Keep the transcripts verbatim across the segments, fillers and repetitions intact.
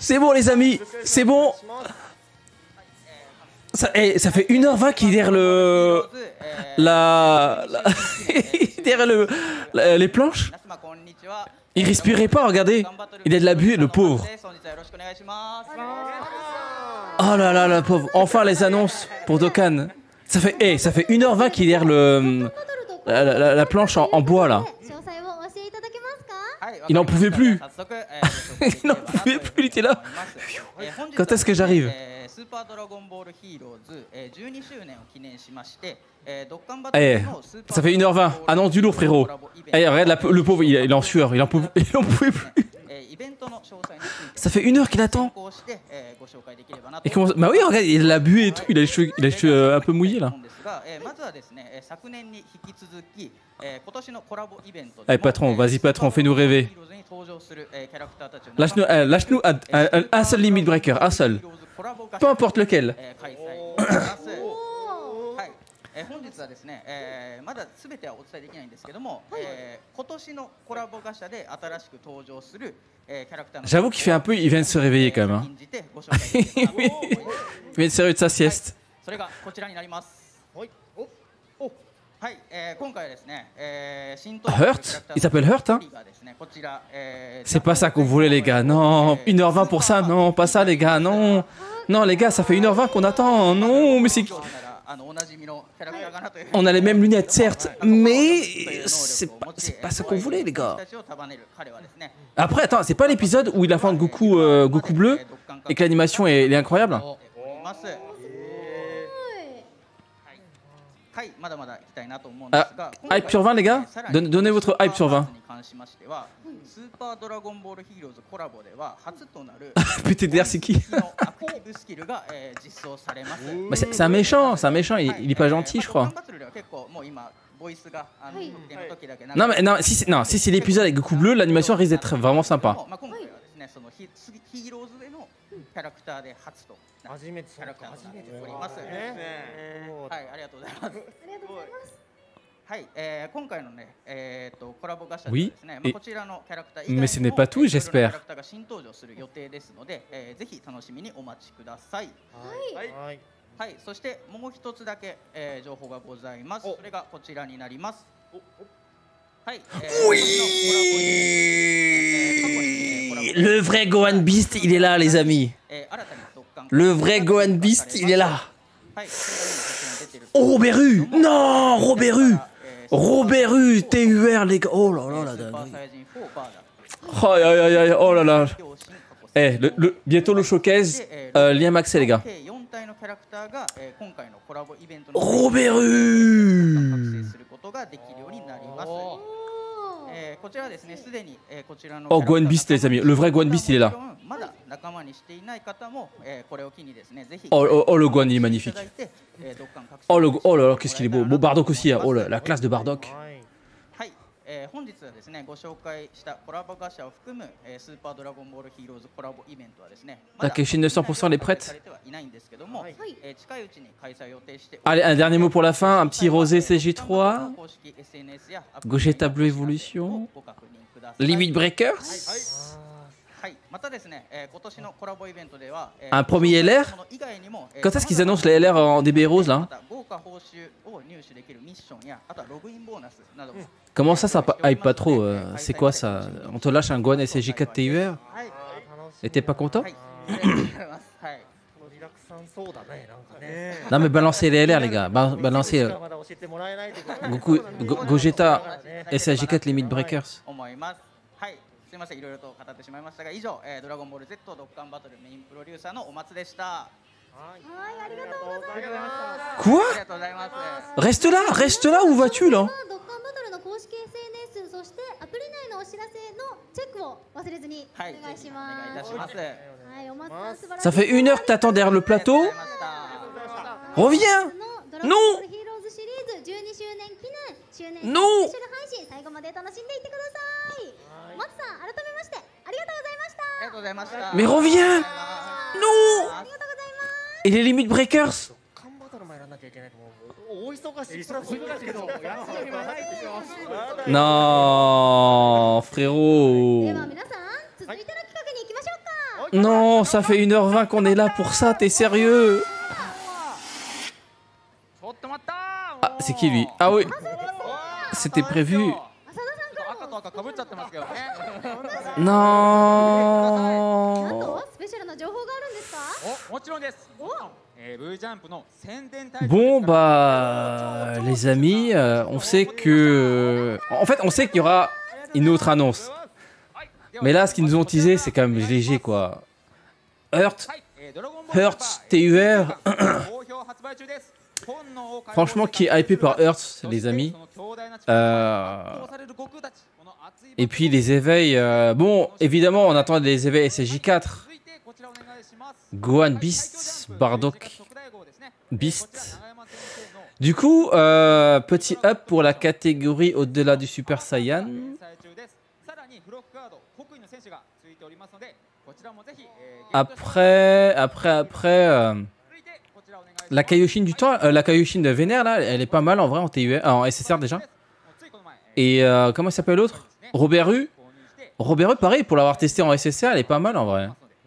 C'est bon les amis, c'est bon. Ça, eh, ça fait une heure vingt qu'il est derrière le... La... la... derrière le... la- les planches. Il respirait pas, regardez. Il a de l'abus, le pauvre. Oh là là, la pauvre. Enfin les annonces pour Dokkan. Ça fait, eh, ça fait une heure vingt qu'il est derrière le... La, la- la planche en, en bois là. Il n'en pouvait plus. Il n'en pouvait plus, il était là. Quand est-ce que j'arrive? Eh, ça fait une heure vingt. Annonce du lourd, frérot. Eh, regarde la- le pauvre, il, il est en sueur. Il en pouvait, il en pouvait plus. Ça fait une heure qu'il attend. Et comment... Bah oui, regarde, il a bu et tout. Il a les cheveux, il a les cheveux euh, un peu mouillés là. Allez, patron, vas-y, patron, fais-nous rêver. Lâche-nous euh, lâche-nous un, un- un seul limit breaker, un seul. Peu importe lequel. J'avoue qu'il fait un peu, il vient de se réveiller quand même. Hein. Il vient de se réveiller de sa sieste. Hurt? Il s'appelle Hurt, hein? C'est pas ça qu'on voulait, les gars. Non, une heure vingt pour ça. Non, pas ça, les gars. Non, non, les gars, ça fait une heure vingt qu'on attend. Non, mais c'est... On a les mêmes lunettes, certes, mais c'est pas, c'est pas ça qu'on voulait, les gars. Après, attends, c'est pas l'épisode où il a fait un Goku, euh, Goku bleu et que l'animation est, est incroyable? Ah, hype sur vingt, les gars? Donne- Donnez votre hype sur vingt. P T D R, c'est qui? Bah, c'est c'est un méchant, c'est un méchant, il, il est pas gentil, je crois. Non, mais non, si c'est non, si c'est l'épisode avec Goku bleu, l'animation risque d'être vraiment sympa. Oui, et... mais ce n'est pas tout, j'espère. Oui, le vrai Gohan Beast, il est là, les amis. Le vrai Gohan Beast, il est là. Oh, Robéru! Non, Robéru! Robéru, T U R, les gars. Oh là là, la dinguerie. Oh, aïe, aïe, aïe, oh là là. Eh, le, le, bientôt le showcase, euh, lien maxé, les gars. Robéru! Oh, Gohan Beast, les amis. Le vrai Gohan Beast, il est là. Oh, oh, oh, le Gohan, il est magnifique. Oh, le, oh là là, qu'est-ce qu'il est beau. Beau Bardock aussi. Hein. Oh, la, la classe de Bardock. Takeshi neuf cents pour cent, elle est prête? Allez, un dernier mot pour la fin. Un petit rosé C G trois. Gogeta Bleu Evolution. Limit Breakers. Un premier L R. Quand est-ce qu'ils annoncent les L R en D B rose là? Comment ça, ça hype pas trop? euh, C'est quoi ça? On te lâche un Gohan S J quatre T U R? Et t'es pas content? Non mais balancez les L R, les gars. Ba balancez euh, Goku, Go Gogeta S J quatre Limit Breakers. Quoi? Reste là, reste là, où vas-tu là? Ça fait une heure que t'attends derrière le plateau. Reviens. Non. Non. Mais reviens. Non. Et les Limit Breakers? Non, frérot. Non, ça fait une heure vingt qu'on est là pour ça, t'es sérieux? Ah, c'est qui lui? Ah oui, c'était prévu. Non. Bon bah les amis, euh, on sait que... En fait on sait qu'il y aura une autre annonce. Mais là ce qu'ils nous ont teasé c'est quand même léger quoi. Heart, Heart, T U R. Franchement qui est hypé par Heart les amis. euh... Et puis les éveils, euh... bon évidemment on attend les éveils S S J quatre. Gohan Beast, Bardock Beast. Du coup, euh, petit up pour la catégorie au-delà du Super Saiyan. Après, après, après, euh, la Kaioshin du temps, euh, la Kaioshin de Vénère là, elle est pas mal en vrai en T U R, en S S R déjà. Et euh, comment il s'appelle l'autre? Robert U. Robert U, pareil, pour l'avoir testé en S S R, elle est pas mal en vrai.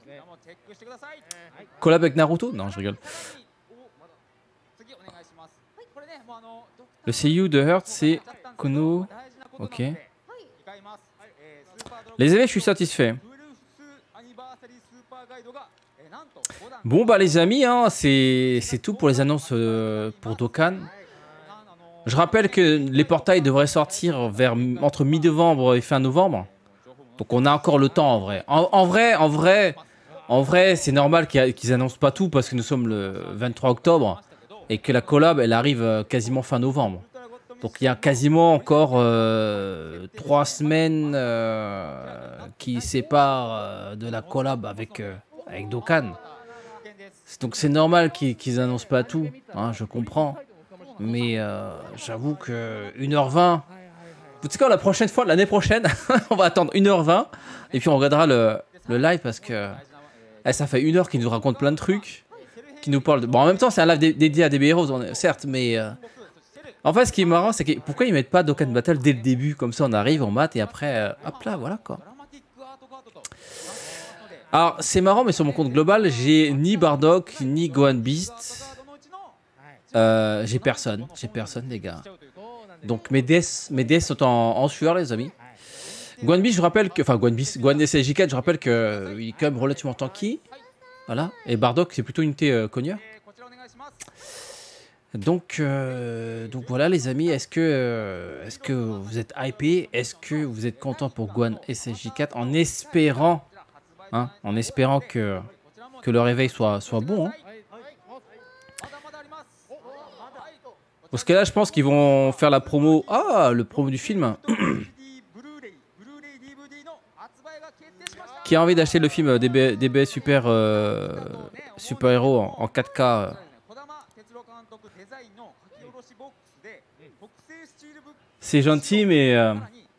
Collab avec Naruto? Non, je rigole. Le seiyuu de Heart, c'est Kono. Ok. Les éveils, je suis satisfait. Bon, bah les amis, hein, c'est tout pour les annonces euh, pour Dokkan. Je rappelle que les portails devraient sortir vers entre mi-novembre et fin novembre. Donc on a encore le temps en vrai. En, en vrai, en vrai... En vrai, c'est normal qu'ils qu'ils annoncent pas tout parce que nous sommes le vingt-trois octobre et que la collab, elle arrive quasiment fin novembre. Donc il y a quasiment encore euh, trois semaines euh, qui séparent euh, de la collab avec, euh, avec Dokkan. Donc c'est normal qu'ils qu'ils annoncent pas tout, hein, je comprends. Mais euh, j'avoue que une heure vingt... Tu sais quoi, la prochaine fois, l'année prochaine, on va attendre une heure vingt et puis on regardera le, le live parce que... Eh, ça fait une heure qu'il nous raconte plein de trucs, qui nous parle de... Bon, en même temps, c'est un live dé dédié à D B Heroes, certes, mais... Euh... En fait, ce qui est marrant, c'est que pourquoi ils mettent pas Dokkan Battle dès le début? Comme ça, on arrive, on mate, et après, euh, hop là, voilà, quoi. Alors, c'est marrant, mais sur mon compte global, j'ai ni Bardock, ni Gohan Beast. Euh, j'ai personne, j'ai personne, les gars. Donc, mes D S, mes D S sont en, en sueur, les amis. Gohan Beast, je rappelle que... Enfin, Gohan Beast, Gohan S S J quatre, je rappelle qu'il est quand même relativement tanky. Voilà. Et Bardock, c'est plutôt une unité euh, cogneur. Donc, euh, donc voilà, les amis. Est-ce que, euh, est-ce que vous êtes hypés? Est-ce que vous êtes content pour Gohan S S J quatre? En espérant, hein, en espérant que, que le réveil soit, soit bon. Hein. Parce que là, je pense qu'ils vont faire la promo... Ah, le promo du film. Qui a envie d'acheter le film D B, D B S Super, euh, Super Héros en, en quatre K. Euh. C'est gentil, mais... Euh,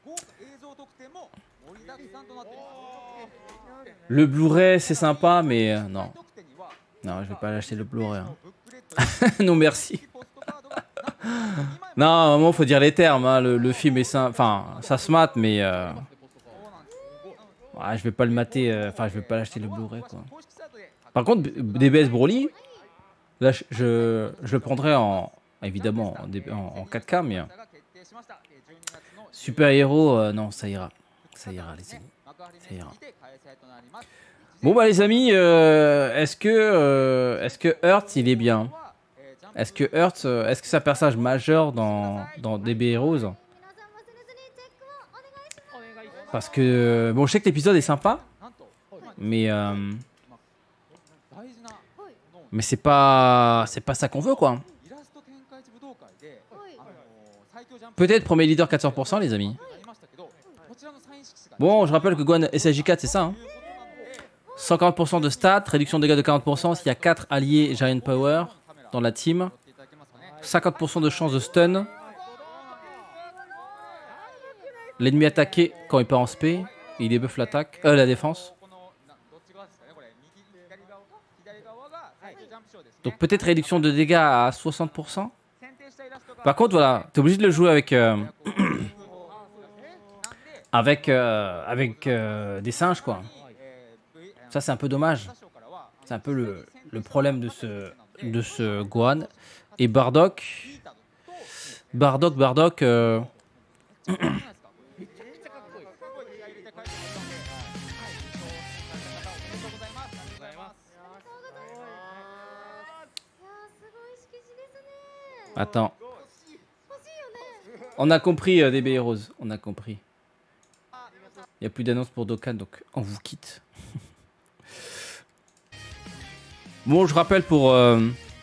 le Blu-ray, c'est sympa, mais euh, non. Non, je vais pas l'acheter le Blu-ray. Hein. Non, merci. Non, à un moment, faut dire les termes. Hein. Le, le film est simple. Enfin, ça se mate, mais... Euh... Ouais, je vais pas le mater, enfin euh, je vais pas l'acheter le Blu-ray quoi. Par contre D B S Broly, là je, je, je le prendrai en évidemment en, en, en quatre K mais euh, Super Héros euh, non ça ira, ça ira les amis, ça ira. Bon bah les amis, euh, est-ce que euh, est-ce que Heart il est bien? Est-ce que Heart, euh, est-ce que c'est un personnage majeur dans dans D B Heroes? Parce que, bon, je sais que l'épisode est sympa, mais euh, mais c'est pas c'est pas ça qu'on veut, quoi. Peut-être premier leader quatre cents pour cent, les amis. Bon, je rappelle que Gohan S S J quatre, c'est ça. Hein. cent quarante pour cent de stats, réduction de dégâts de quarante pour cent s'il y a quatre alliés Giant Power dans la team. cinquante pour cent de chance de stun. L'ennemi attaqué quand il part en spé, il débuff l'attaque, euh, la défense. Donc peut-être réduction de dégâts à soixante pour cent. Par contre, voilà, t'es obligé de le jouer avec euh, avec euh, avec euh, des singes quoi. Ça c'est un peu dommage. C'est un peu le, le problème de ce, de ce Gohan. Et Bardock. Bardock, Bardock. Euh... Attends. On a compris, euh, D B Heroes. On a compris. Il n'y a plus d'annonce pour Dokkan, donc on vous quitte. Bon, je rappelle pour... Euh,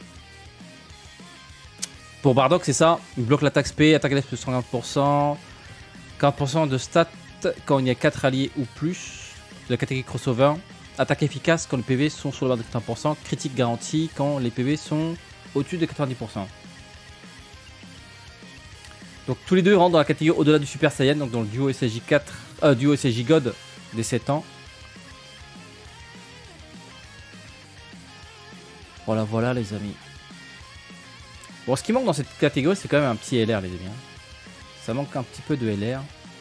pour Bardock, c'est ça. Il bloque l'attaque S P, attaque L S plus cinquante pour cent. quarante pour cent de stats quand il y a quatre alliés ou plus. De la catégorie crossover. Attaque efficace quand les P V sont sur le barre de quatre-vingts pour cent. Critique garantie quand les P V sont au-dessus de quatre-vingt-dix pour cent. Donc tous les deux rentrent dans la catégorie au-delà du Super Saiyan, donc dans le duo S S J quatre, euh, duo S S J God des sept ans. Voilà, voilà les amis. Bon, ce qui manque dans cette catégorie, c'est quand même un petit L R les amis. Ça manque un petit peu de L R.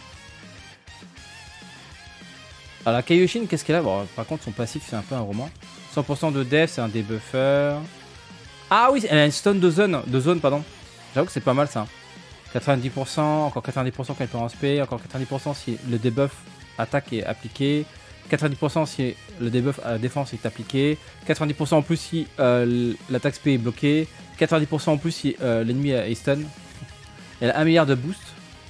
Alors la Kaioshin, qu'est-ce qu'elle a? Bon, par contre son passif c'est un peu un roman. cent pour cent de def, c'est un debuffer. Ah oui, elle a une stun de zone, de zone pardon. J'avoue que c'est pas mal ça. quatre-vingt-dix pour cent, encore quatre-vingt-dix pour cent quand elle peut en S P, encore quatre-vingt-dix pour cent si le debuff attaque est appliqué, quatre-vingt-dix pour cent si le debuff à défense est appliqué, quatre-vingt-dix pour cent en plus si euh, l'attaque S P est bloquée, quatre-vingt-dix pour cent en plus si euh, l'ennemi est stun. Elle a un milliard de boost.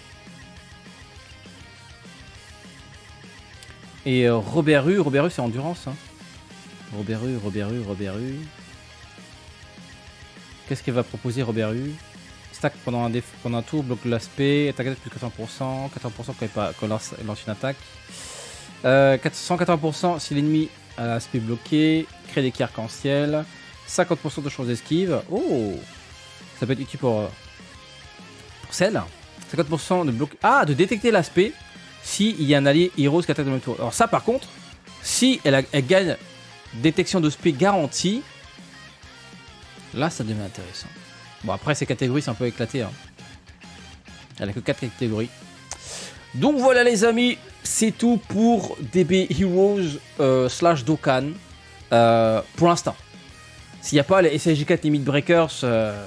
Et euh, Roberu, Roberu c'est endurance. Hein. Roberu, Roberu, Roberu. Qu'est-ce qu'elle va proposer Roberu? Stack pendant un, pendant un tour, bloque l'aspect, attaque plus quatre-vingts pour cent, quatre-vingts pour cent quand il, pas, quand il lance, lance une attaque. Euh, cent quatre-vingts pour cent si l'ennemi a l'aspect bloqué, crée des quais arc-en-ciel, cinquante pour cent de chance d'esquive. Oh, ça peut être utile pour, pour celle. cinquante pour cent de bloc. Ah, de détecter l'aspect s'il y a un allié Heroes qui attaque dans le même tour. Alors, ça par contre, si elle, a, elle gagne détection de spé garantie, là ça devient intéressant. Bon, après ces catégories c'est un peu éclaté. Hein. Elle a que quatre catégories. Donc voilà les amis, c'est tout pour D B Heroes euh, slash Dokkan euh, pour l'instant. S'il n'y a pas les S S J quatre Limit Breakers, euh,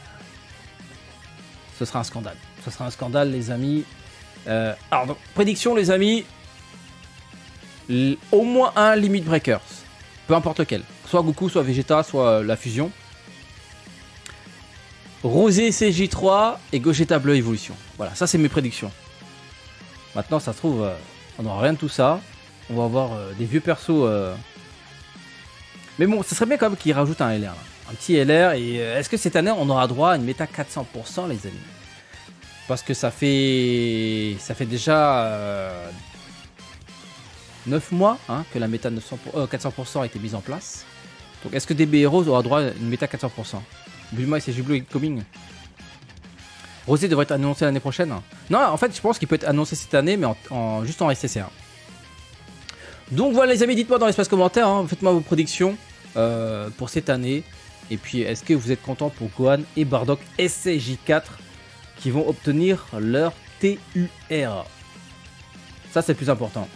ce sera un scandale. Ce sera un scandale les amis. Euh, alors donc, prédiction les amis, au moins un Limit Breakers, peu importe lequel. Soit Goku, soit Vegeta, soit euh, la fusion. Rosé C J trois et Gogeta Bleu Évolution. Voilà, ça c'est mes prédictions. Maintenant, ça se trouve, euh, on n'aura rien de tout ça. On va avoir euh, des vieux persos. Euh... Mais bon, ça serait bien quand même qu'ils rajoutent un L R. Là. Un petit L R. Et euh, est-ce que cette année, on aura droit à une méta quatre cents pour cent, les amis? Parce que ça fait, ça fait déjà euh, neuf mois hein, que la méta neuf cents pour... euh, quatre cents pour cent a été mise en place. Donc, est-ce que D B Heroes aura droit à une méta quatre cents pour cent? Bulma et ses jublots incoming. Rosé devrait être annoncé l'année prochaine. Non, en fait, je pense qu'il peut être annoncé cette année, mais en, en, juste en S T C un. Donc voilà les amis, dites-moi dans l'espace commentaire, hein, faites-moi vos prédictions euh, pour cette année. Et puis, est-ce que vous êtes content pour Gohan et Bardock S S J quatre qui vont obtenir leur T U R? Ça, c'est le plus important.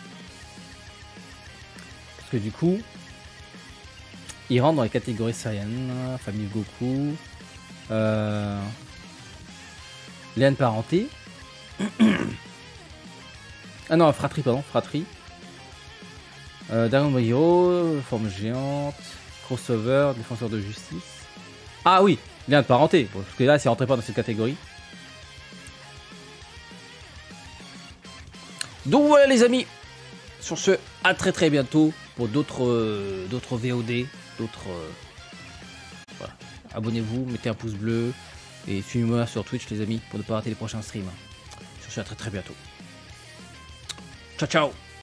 Parce que du coup, ils rentrent dans les catégories Saiyan, famille Goku, euh, lien de parenté. Ah non, fratrie, pardon, fratrie. Euh, Dragon Ball Hero, forme géante, crossover, défenseur de justice. Ah oui, lien de parenté, bon, parce que là, c'est rentré pas dans cette catégorie. Donc voilà les amis, sur ce, à très très bientôt pour d'autres euh, d'autres V O D, d'autres... Euh, voilà. Abonnez-vous, mettez un pouce bleu et suivez-moi sur Twitch les amis pour ne pas rater les prochains streams. Sur ce, à très très bientôt. Ciao ciao.